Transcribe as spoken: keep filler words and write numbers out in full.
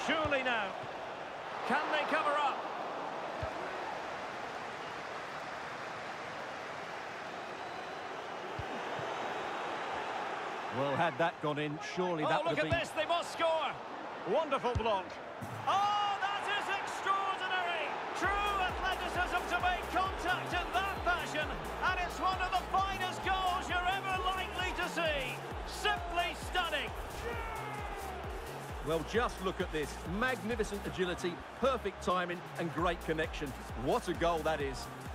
Surely now. Can they cover up? Well, had that gone in, surely that Oh, would look have at been... this, they must score. Wonderful block. Oh, that is extraordinary. True athleticism to make contact in that fashion. And it's one of the finest goals you're ever likely to see. Simply stunning. Well, just look at this. Magnificent agility, perfect timing and great connection. What a goal that is.